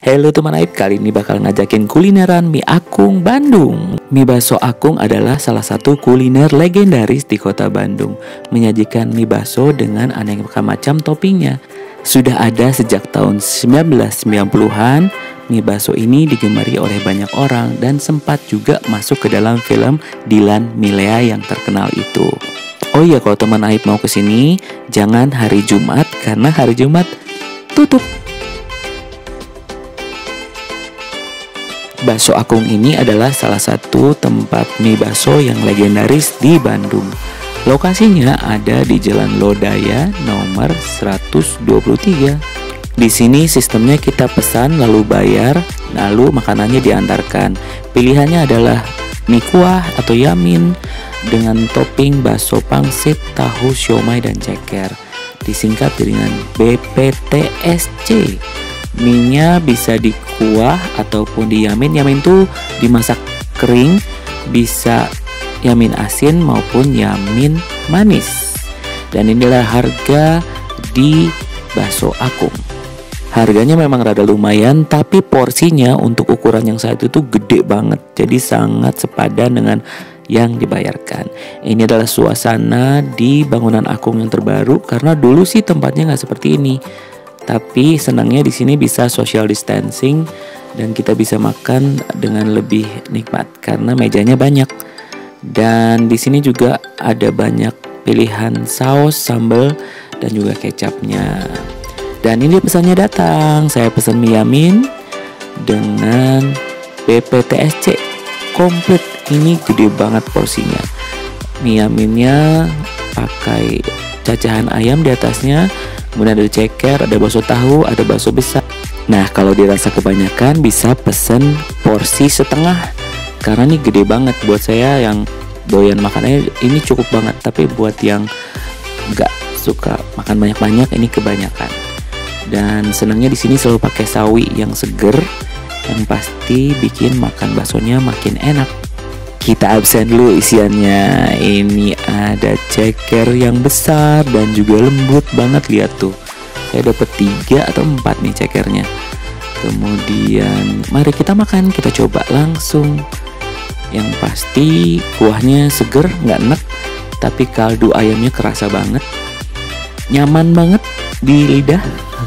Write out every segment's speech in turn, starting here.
Halo teman Aib, kali ini bakal ngajakin kulineran mie Akung Bandung. Mie bakso Akung adalah salah satu kuliner legendaris di kota Bandung. Menyajikan mie bakso dengan aneka macam toppingnya. Sudah ada sejak tahun 1990-an, mie bakso ini digemari oleh banyak orang dan sempat juga masuk ke dalam film Dilan Milea yang terkenal itu. Oh iya, kalau teman Aib mau kesini, jangan hari Jumat karena hari Jumat tutup. Bakso Akung ini adalah salah satu tempat mie bakso yang legendaris di Bandung. Lokasinya ada di Jalan Lodaya nomor 123. Di sini sistemnya kita pesan lalu bayar, lalu makanannya diantarkan. Pilihannya adalah mie kuah atau yamin dengan topping bakso pangsit, tahu, siomay, dan ceker. Disingkat dengan BPTSC. Mie-nya bisa dikuah ataupun di yamin. Yamin tuh dimasak kering, bisa yamin asin maupun yamin manis. Dan inilah harga di bakso Akung. Harganya memang rada lumayan, tapi porsinya untuk ukuran yang saat itu gede banget. Jadi sangat sepadan dengan yang dibayarkan. Ini adalah suasana di bangunan Akung yang terbaru, karena dulu sih tempatnya nggak seperti ini. Tapi senangnya di sini bisa social distancing dan kita bisa makan dengan lebih nikmat karena mejanya banyak. Dan di sini juga ada banyak pilihan saus, sambal, dan juga kecapnya. Dan ini pesannya datang. Saya pesan mie yamin dengan BPTSC komplit. Ini gede banget porsinya. Mie yaminnya pakai cacahan ayam di atasnya. Kemudian ada ceker, ada bakso tahu, ada bakso besar. Nah, kalau dirasa kebanyakan bisa pesen porsi setengah. Karena ini gede banget. Buat saya yang doyan makanannya ini cukup banget. Tapi buat yang gak suka makan banyak-banyak, ini kebanyakan. Dan senangnya di sini selalu pakai sawi yang seger, yang pasti bikin makan baksonya makin enak. Kita absen dulu isiannya. Ini ada ceker yang besar dan juga lembut banget. Lihat tuh, saya dapat 3 atau 4 nih cekernya. Kemudian mari kita makan. Kita coba langsung. Yang pasti kuahnya seger, nggak enek, tapi kaldu ayamnya kerasa banget, nyaman banget di lidah.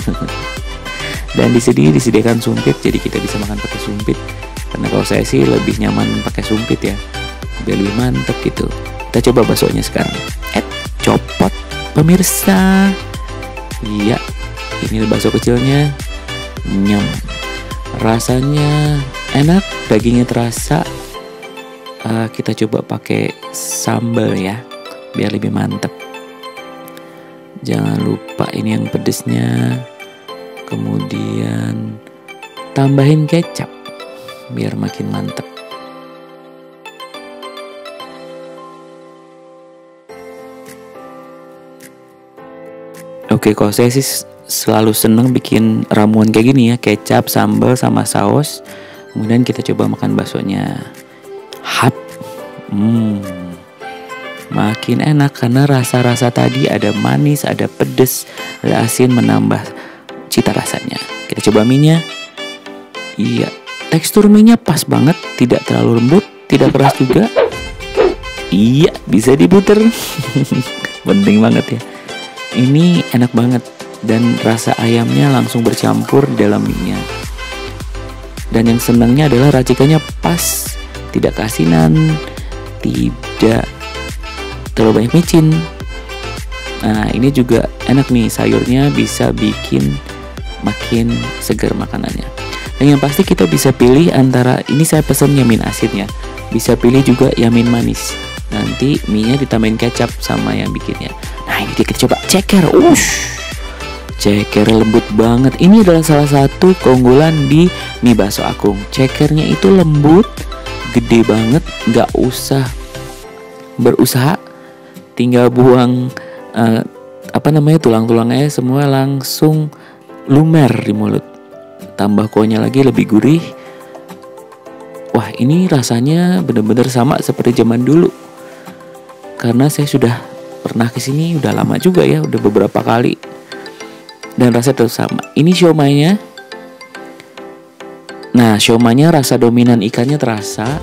Dan di sini disediakan sumpit, jadi kita bisa makan pakai sumpit. Karena kalau saya sih lebih nyaman pakai sumpit ya, biar lebih mantep gitu. Kita coba baksonya sekarang. Copot pemirsa. Iya, ini bakso kecilnya. Nyam. Rasanya enak, dagingnya terasa. Kita coba pakai sambal ya, biar lebih mantep. Jangan lupa ini yang pedesnya. Kemudian tambahin kecap biar makin mantep. Oke, kalau saya sih selalu seneng bikin ramuan kayak gini ya, kecap, sambal, sama saus. Kemudian kita coba makan baksonya. Hap, makin enak karena rasa-rasa tadi ada manis, ada pedes, ada asin menambah cita rasanya. Kita coba mie-nya. Iya, tekstur mie-nya pas banget, tidak terlalu lembut, tidak keras juga. Iya, bisa diputer. Penting banget ya. Ini enak banget dan rasa ayamnya langsung bercampur di dalam mie-nya. Dan yang senangnya adalah racikannya pas, tidak keasinan, tidak terlalu banyak micin. Nah, ini juga enak nih, sayurnya bisa bikin makin segar makanannya. Dan yang pasti kita bisa pilih antara, ini saya pesan yamin asin ya, bisa pilih juga yamin manis. Nanti mie-nya ditambahin kecap sama yang bikinnya. Nah, ini kita coba ceker. Ceker lembut banget. Ini adalah salah satu keunggulan di mie bakso Akung. Cekernya itu lembut, gede banget, gak usah berusaha, tinggal buang tulang-tulangnya semua langsung lumer di mulut. Tambah kuahnya lagi lebih gurih. Wah, ini rasanya benar-benar sama seperti zaman dulu. Karena saya sudah pernah kesini, udah lama juga ya, udah beberapa kali. Dan rasanya tetap sama. Ini siomaynya Nah, siomaynya rasa dominan ikannya terasa.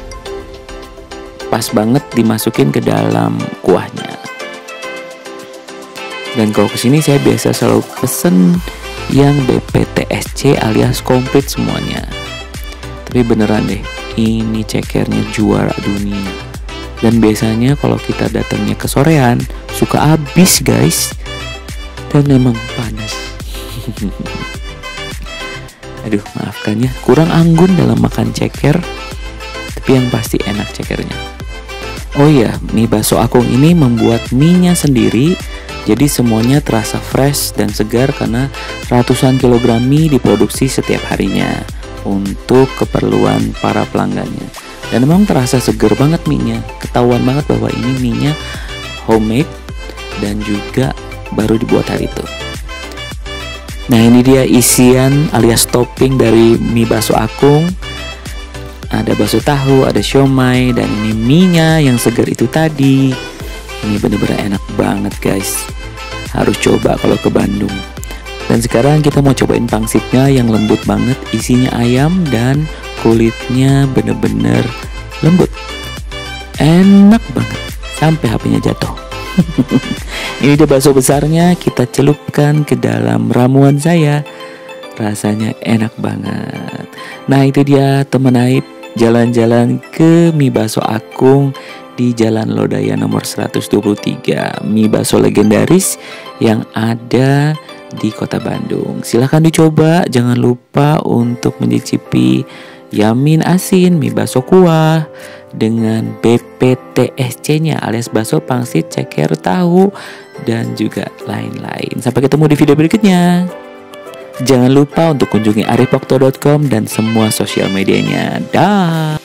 Pas banget dimasukin ke dalam kuahnya. Dan kalau kesini saya biasa selalu pesen yang BPTSC alias komplit semuanya. Tapi beneran deh, ini cekernya juara dunia. Dan biasanya kalau kita datangnya ke sorean suka habis guys. Dan memang panas. Aduh, maafkan ya, kurang anggun dalam makan ceker. Tapi yang pasti enak cekernya. Oh iya, mie bakso Akung ini membuat mie-nya sendiri. Jadi semuanya terasa fresh dan segar karena ratusan kilogram mie diproduksi setiap harinya untuk keperluan para pelanggannya. Dan memang terasa segar banget mie-nya. Ketahuan banget bahwa ini mie-nya homemade dan juga baru dibuat hari itu. Nah, ini dia isian alias topping dari mie bakso Akung. Ada bakso tahu, ada siomay, dan ini mie-nya yang segar itu tadi. Ini bener-bener enak banget guys. Harus coba kalau ke Bandung. Dan sekarang kita mau cobain pangsitnya yang lembut banget. Isinya ayam dan kulitnya bener-bener lembut. Enak banget. Sampai HP-nya jatuh. Ini dia bakso besarnya. Kita celupkan ke dalam ramuan saya. Rasanya enak banget. Nah, itu dia teman Aib. Jalan-jalan ke mie bakso Akung di Jalan Lodaya nomor 123. Mie bakso legendaris yang ada di Kota Bandung. Silahkan dicoba. Jangan lupa untuk mencicipi yamin asin, mie bakso kuah dengan BPTSC-nya alias bakso pangsit ceker tahu dan juga lain-lain. Sampai ketemu di video berikutnya. Jangan lupa untuk kunjungi arifokto.com dan semua sosial medianya. Dah.